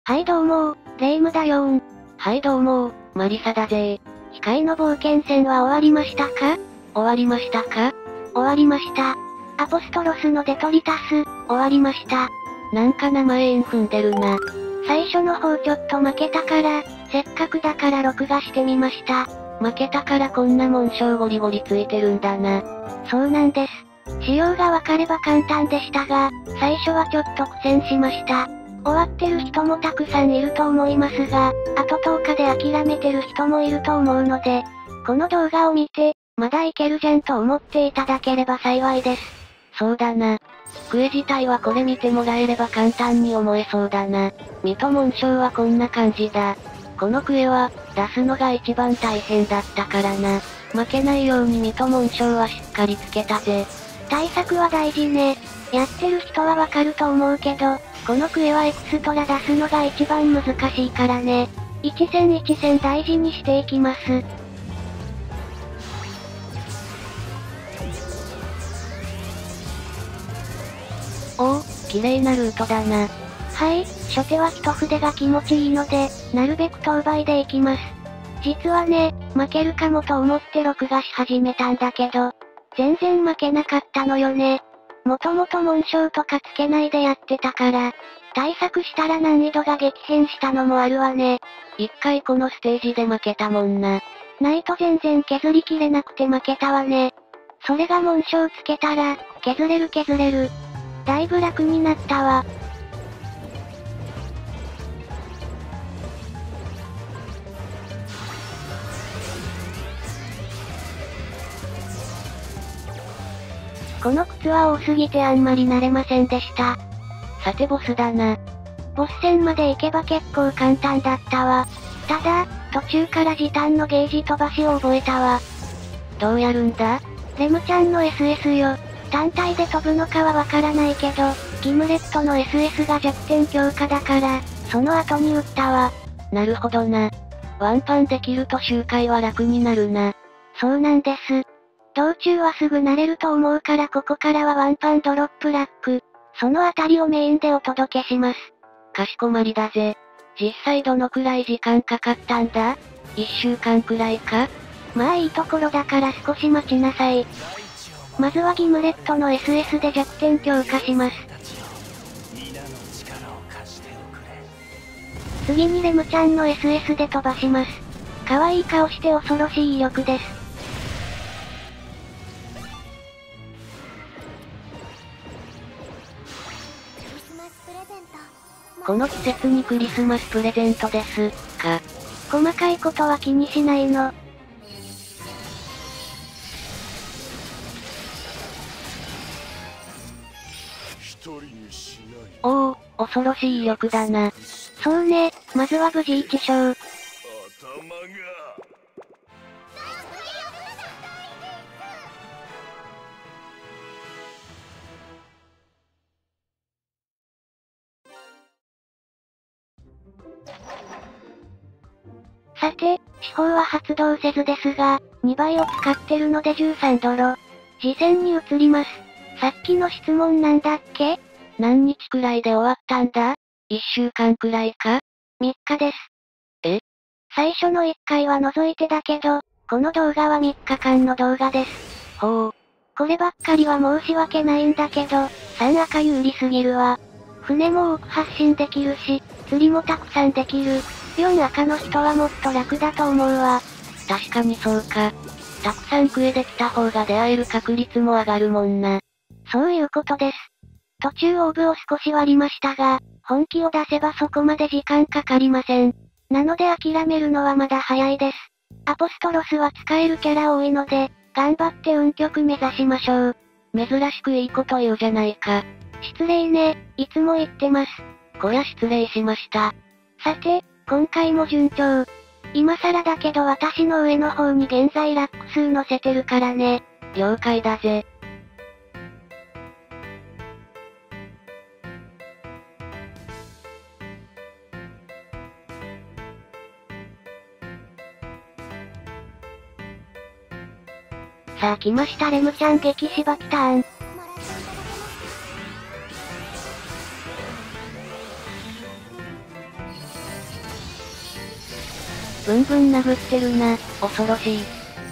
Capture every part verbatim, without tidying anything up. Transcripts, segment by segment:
はいどうも、レ夢ムだよーん。 はいどうも、マリサだぜー。 光の冒険戦は終わりましたか？ 終わりましたか？ 終わりました。アポストロスのデトリタス、終わりました。 なんか名前円踏んでるな。 最初の方ちょっと負けたから、せっかくだから録画してみました。 負けたからこんな紋章ゴリゴリついてるんだな。 そうなんです。仕様がわかれば簡単でしたが、最初はちょっと苦戦しました。終わってる人もたくさんいると思いますが、あととおかで諦めてる人もいると思うので、この動画を見て、まだいけるじゃんと思っていただければ幸いです。 そうだな。クエ自体はこれ見てもらえれば簡単に思えそうだな。水戸紋章はこんな感じだ。このクエは、出すのが一番大変だったからな。負けないように水戸紋章はしっかりつけたぜ。 対策は大事ね。やってる人はわかると思うけど、このクエはエクストラ出すのが一番難しいからね。一戦一戦大事にしていきます。 おお、綺麗なルートだな。 はい、初手は一筆が気持ちいいので、なるべく当倍でいきます。実はね、負けるかもと思って録画し始めたんだけど、全然負けなかったのよね。もともと紋章とかつけないでやってたから、対策したら難易度が激変したのもあるわね。 一回このステージで負けたもんな。 ないと全然削りきれなくて負けたわね。それが紋章つけたら、削れる削れる。だいぶ楽になったわ。この靴は多すぎてあんまり慣れませんでした。 さてボスだな。 ボス戦まで行けば結構簡単だったわ。ただ、途中から時短のゲージ飛ばしを覚えたわ。 どうやるんだ？ レムちゃんの エスエス よ。単体で飛ぶのかはわからないけど、ギムレットの エスエス が弱点強化だから、その後に撃ったわ。 なるほどな。ワンパンできると周回は楽になるな。 そうなんです。道中はすぐ慣れると思うからここからはワンパンドロップラック。そのあたりをメインでお届けします。 かしこまりだぜ。実際どのくらい時間かかったんだ？一週間くらいか？ まあいいところだから少し待ちなさい。まずはギムレットの エスエス で弱点強化します。次にレムちゃんの エスエス で飛ばします。可愛い顔して恐ろしい威力です。 この季節にクリスマスプレゼントです、か。 細かいことは気にしないの。 おお、恐ろしい威力だな。 そうね、まずは無事一勝。さて、司法は発動せずですが、にばいを使ってるのでじゅうさんドロ。次戦に移ります。さっきの質問なんだっけ？ 何日くらいで終わったんだ？いっしゅうかんくらいか？ みっかです。 え？ 最初のいっかいは除いてだけど、この動画はみっかかんの動画です。 ほう。 こればっかりは申し訳ないんだけど、さん赤有利すぎるわ。船も多く発進できるし、釣りもたくさんできる。よん赤の人はもっと楽だと思うわ。 確かにそうか。たくさんクエできた方が出会える確率も上がるもんな。 そういうことです。途中オーブを少し割りましたが、本気を出せばそこまで時間かかりません。なので諦めるのはまだ早いです。アポストロスは使えるキャラ多いので、頑張って運極目指しましょう。 珍しくいいこと言うじゃないか。 失礼ね、いつも言ってます。 こや失礼しました。 さて、今回も順調。今更だけど私の上の方に現在ラック数載せてるからね。 了解だぜ。 さあ来ましたレムちゃん激しばきターン。 ブンブン殴ってるな、恐ろしい。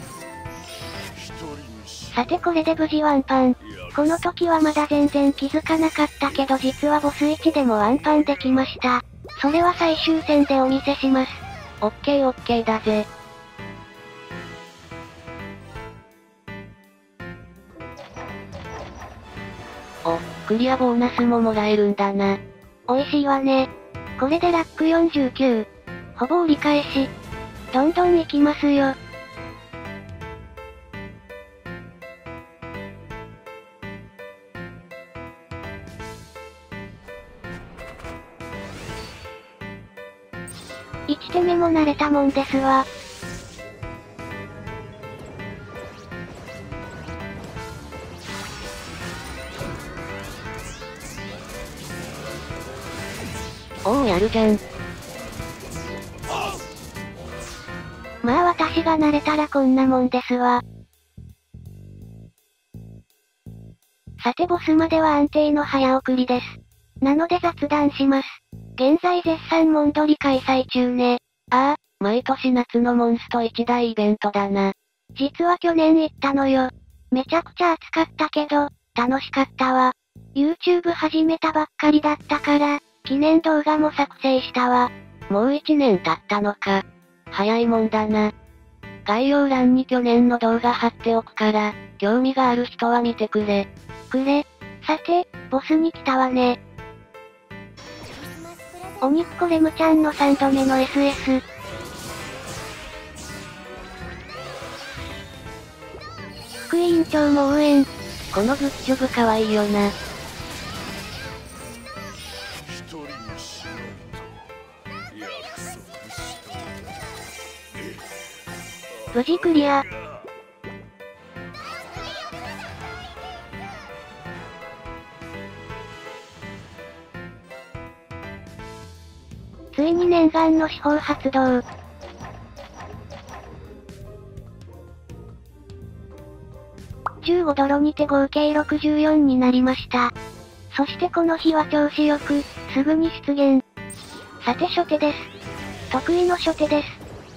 さてこれで無事ワンパン。この時はまだ全然気づかなかったけど実はボスいちでもワンパンできました。それは最終戦でお見せします。 オッケーオッケーだぜ。お、クリアボーナスももらえるんだな。 美味しいわね。これでラックよんじゅうきゅう。ほぼ折り返し。どんどん行きますよ。いち手目も慣れたもんですわ。 おおやるじゃん。 まあ私が慣れたらこんなもんですわ。さてボスまでは安定の早送りです。なので雑談します。現在絶賛モンドリ開催中ね。 ああ、毎年夏のモンスト一大イベントだな。 実は去年行ったのよ。めちゃくちゃ暑かったけど、楽しかったわ。YouTube 始めたばっかりだったから、記念動画も作成したわ。 もう一年経ったのか。早いもんだな。概要欄に去年の動画貼っておくから、興味がある人は見てくれ。 くれ。さて、ボスに来たわね。お肉こレムちゃんのさんどめの エスエス。副委員長も応援。 このグッジョブかわいいよな。 無事クリア。ついに念願の司法発動。じゅうごドロにて合計ろくじゅうよんになりました。そしてこの日は調子よく、すぐに出現。さて初手です。得意の初手です。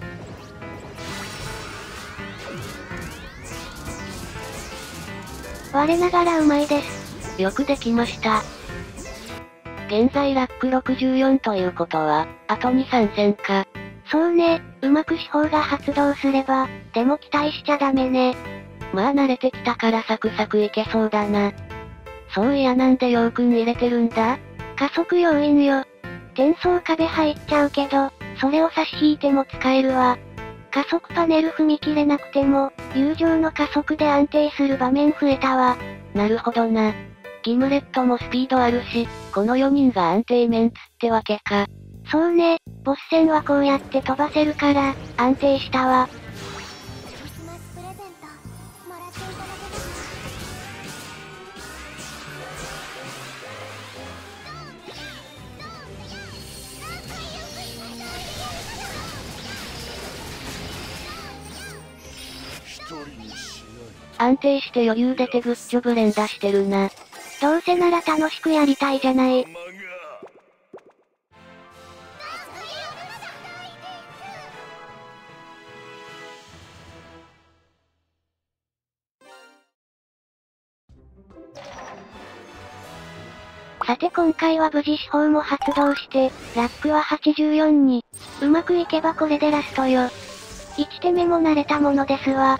我ながらうまいです。 よくできました。現在ラックろくじゅうよんということは、あとに、さん戦か。 そうね、うまく司法が発動すれば、でも期待しちゃダメね。 まあ慣れてきたからサクサクいけそうだな。そういやなんでヨウくん入れてるんだ？ 加速要因よ。転送壁入っちゃうけど、それを差し引いても使えるわ。加速パネル踏み切れなくても、友情の加速で安定する場面増えたわ。 なるほどな。ギムレットもスピードあるし、このよにんが安定メンツってわけか。 そうね、ボス戦はこうやって飛ばせるから、安定したわ。 安定して余裕出てグッジョブ連打してるな。 どうせなら楽しくやりたいじゃない。さて今回は無事司法も発動して、ラックははちじゅうよんに。うまくいけばこれでラストよ。いち手目も慣れたものですわ。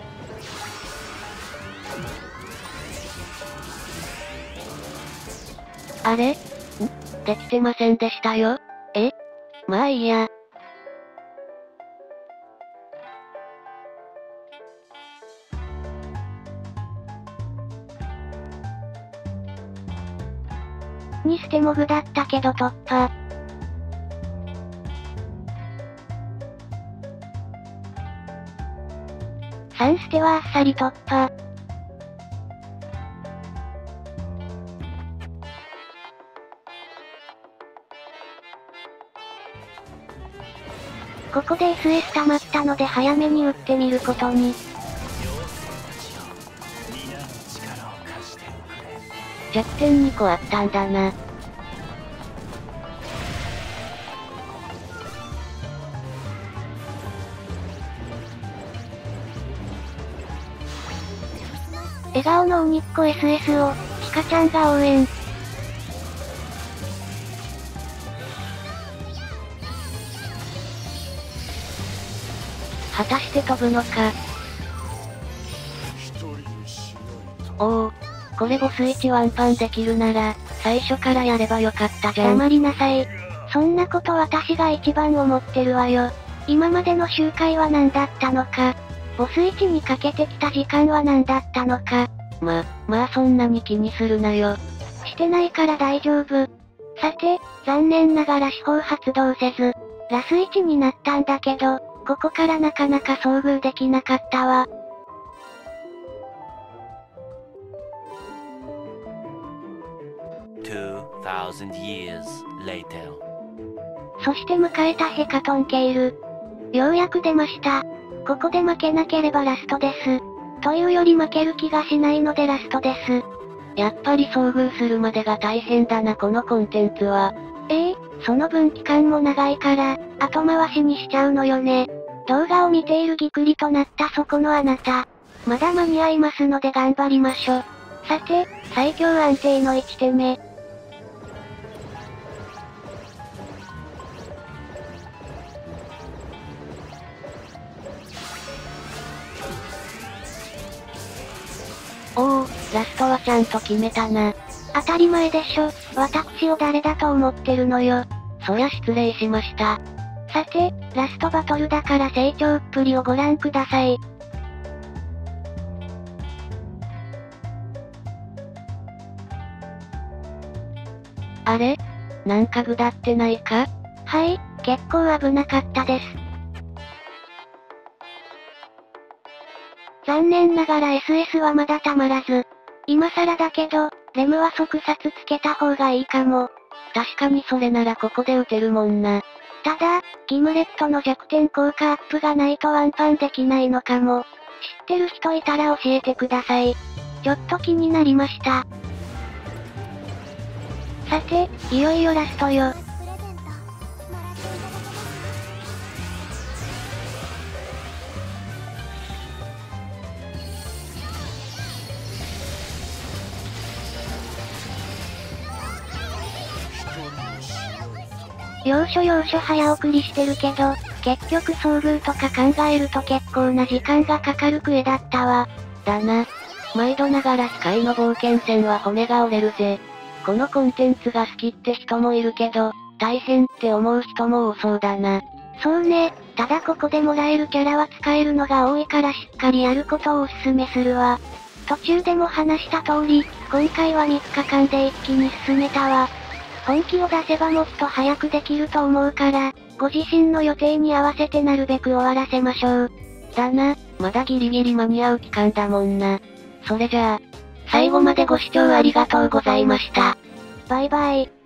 あれ？ん？できてませんでしたよ。え？まあいいや。 に捨てモグだったけど突破。さん捨てはあっさり突破。ここで エスエス 溜まったので早めに打ってみることに。 弱点にこあったんだな。 笑顔の鬼っ子 エスエス を、チカちゃんが応援。 果たして飛ぶのか。おお、これボスいちワンパンできるなら、最初からやればよかったじゃん。 黙りなさい。そんなこと私が一番思ってるわよ。今までの周回は何だったのか。ボスいちにかけてきた時間は何だったのか。 ま、まあそんなに気にするなよ。 してないから大丈夫。さて、残念ながら司法発動せず、ラスいちになったんだけど、ここからなかなか遭遇できなかったわ。 two thousand years later. そして迎えたヘカトンケイル。ようやく出ました。ここで負けなければラストです。というより負ける気がしないのでラストです。 やっぱり遭遇するまでが大変だなこのコンテンツは。 ええ、その分期間も長いから、後回しにしちゃうのよね。動画を見ているぎくりとなったそこのあなた。まだ間に合いますので頑張りましょ。さて、最強安定のいち手目。 おお、ラストはちゃんと決めたな。 当たり前でしょ、私を誰だと思ってるのよ。 そりゃ失礼しました。 さて、ラストバトルだから成長っぷりをご覧ください。 あれ？なんかぐだってないか？ はい、結構危なかったです。残念ながら エスエス はまだたまらず。今更だけど、レムは即殺つけた方がいいかも。 確かにそれならここで撃てるもんな。 ただ、ギムレットの弱点効果アップがないとワンパンできないのかも。知ってる人いたら教えてください。ちょっと気になりました。さて、いよいよラストよ。要所要所早送りしてるけど、結局遭遇とか考えると結構な時間がかかるクエだったわ。 だな。毎度ながら機械の冒険戦は骨が折れるぜ。このコンテンツが好きって人もいるけど、大変って思う人も多そうだな。 そうね、ただここでもらえるキャラは使えるのが多いからしっかりやることをおすすめするわ。途中でも話した通り、今回はみっかかんで一気に進めたわ。本気を出せばもっと早くできると思うから、ご自身の予定に合わせてなるべく終わらせましょう。 だな、まだギリギリ間に合う期間だもんな。それじゃあ、最後までご視聴ありがとうございました。 バイバイ。